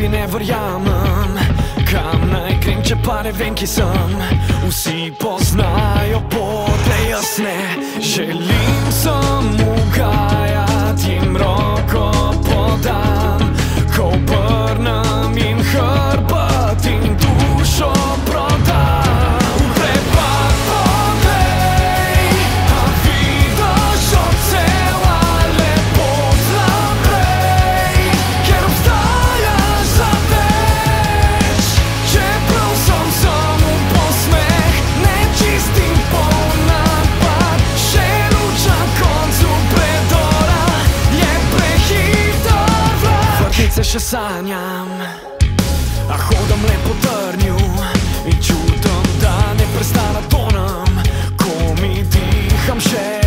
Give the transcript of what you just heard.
sebi ne verjamem, kam naj grem, če pa ne vem, ki sem. Vsi poznajo pot, le jaz ne. Želim sem ugajati, jim roko podam, ko obrnem jim hrbet in dušo prodam. Prepad poglej, a vidiš odsev ali pot naprej, ker obstajaš za več. Čeprav sem samo posmeh, ne čistim polnapad, še luč na koncu predora je prehiter vlak. Vrtnice še sanjam, a hodam le po trnju in čutim, da neprestano tonem, ko mi diham še.